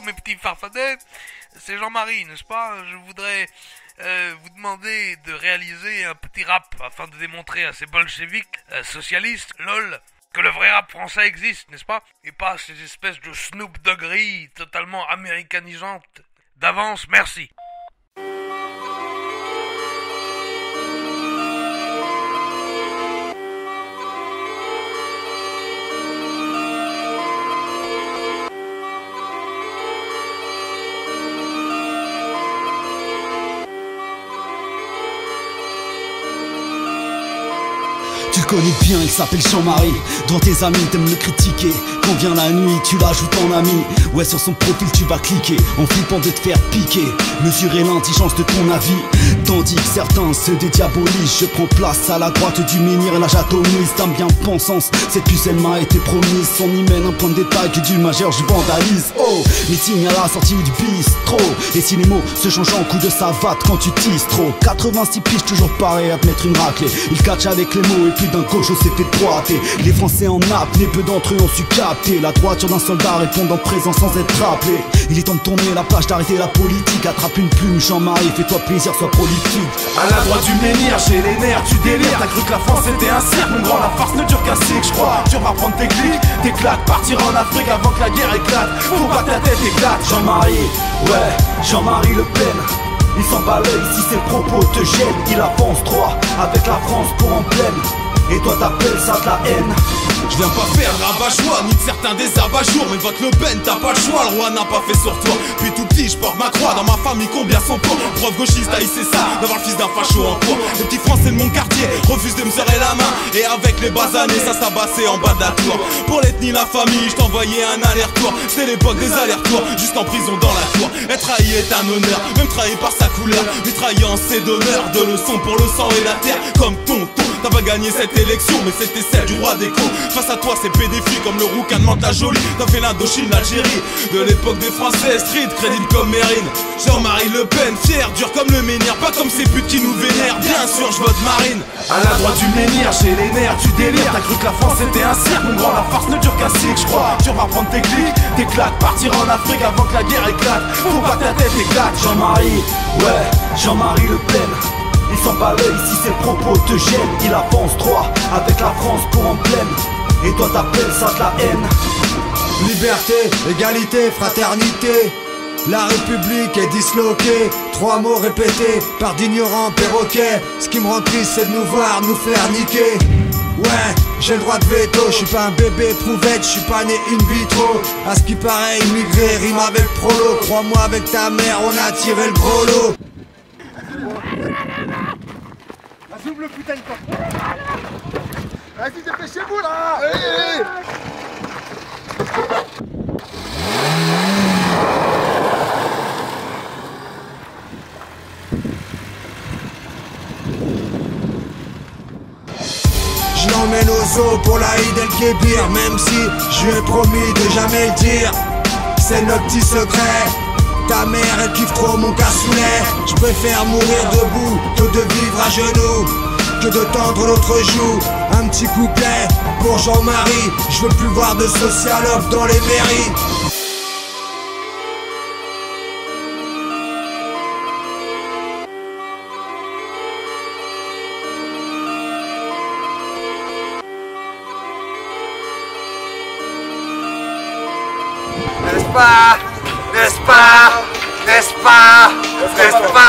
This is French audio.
mes petits farfadets, c'est Jean-Marie, n'est-ce pas? Je voudrais vous demander de réaliser un petit rap afin de démontrer à ces bolcheviques socialistes, lol, que le vrai rap français existe, n'est-ce pas? Et pas ces espèces de Snoop Doggeries totalement américanisantes. D'avance, merci. Tu le connais bien, il s'appelle Jean-Marie. Devant tes amis, t'aimes le critiquer. Quand vient la nuit, tu l'ajoutes en ami. Ouais, sur son profil, tu vas cliquer en flippant de te faire piquer. Mesurer l'indigence de ton avis, tandis que certains se dédiabolisent. Je prends place à la droite du menhir et la j'atomise. T'as bien pensance, cette pucelle m'a été promise. Son hymen, un point de détail que du majeur, je vandalise. Oh, meeting à la sortie du bistrot. Et si les mots se changent en coup de savate quand tu tisses trop. 86 piges, toujours pareil à te mettre une raclée. Il catch avec les mots et puis d'un gaucho s'est fait droiter. Les Français en apnée, peu d'entre eux ont su capter la droiture d'un soldat répondant présent sans être rappelé. Il est temps de tourner la page, d'arrêter la politique. Attrape une plume, Jean-Marie, fais-toi plaisir, sois prolifique. À la droite du menhir, chez les nerfs, tu délires. T'as cru que la France était un cirque, mon grand, la farce ne dure qu'un cycle. J'crois, tu vas prendre tes clics, tes claques, partir en Afrique avant que la guerre éclate. Faut pas que ta tête éclate. Jean-Marie, ouais, Jean-Marie Le Pen. Il s'en bat l'œil si ses propos te gênent. Il avance droit avec la France pour en pleine. Et toi t'appelles ça de la haine. Je viens pas faire le rabat-joie, ni de certains des abat-jours. Mais vote Le Pen, t'as pas le choix, le roi n'a pas fait sur toi. Puis tout petit, je porte ma croix, dans ma famille combien sont pauvres. Prof gauchiste, haïssé ça, d'avoir le fils d'un facho en cours. Les petits français de mon quartier refusent de me serrer la main. Et avec les bas années, ça s'abassait en bas de la tour. Pour l'ethnie, la famille, je t'envoyais un aller-retour. C'était l'époque des allers-retours, juste en prison dans la cour. Être trahi est un honneur, même trahi par sa couleur. Mitraillé en c'est d'honneur, de leçons pour le sang et la terre. Comme tonton, t'as pas gagné cette élection, mais c'était celle du roi des cons. Face à toi c'est pédéphile comme le rouquin de la jolie. T'as fait l'Indochine, l'Algérie, de l'époque des Français, street, crédible comme Mérine. Jean-Marie Le Pen, fier, dur comme le menhir. Pas comme ces putes qui nous vénèrent, bien sûr je vote Marine. À la droite du menhir, chez les nerfs, tu délires. T'as cru que la France était un cirque, mon grand, la farce ne dure qu'un cycle. J'crois, tu vas prendre tes clics, tes claques, partir en Afrique avant que la guerre éclate. Faut pas que ta tête éclate. Jean-Marie, ouais, Jean-Marie Le Pen. Il s'en bat l'œil si ses propos te gênent. Il avance droit avec la France pour en pleine. Et toi t'appelles ça de la haine. Liberté, égalité, fraternité. La République est disloquée. 3 mots répétés par d'ignorants perroquets. Ce qui me rend triste c'est de nous voir nous faire niquer. Ouais, j'ai le droit de veto, je suis pas un bébé prouvette, je suis pas né in vitro. À ce qui paraît, immigré rime avec prolo. Crois-moi, avec ta mère, on a tiré le gros lot. Vas-y, ouvre le putain de porte. Vas-y, dépêchez-vous là. Allez. Je l'emmène au zoo pour la Eid El Kébir. Même si je lui ai promis de jamais le dire. C'est notre petit secret. Ta mère elle kiffe trop mon cassoulet. Je préfère mourir debout que de vivre à genoux, que de tendre l'autre joue. Un petit couplet pour Jean-Marie. Je veux plus voir de socialogues dans les mairies. N'est-ce pas? N'est-ce pas? N'est-ce pas? N'est-ce pas?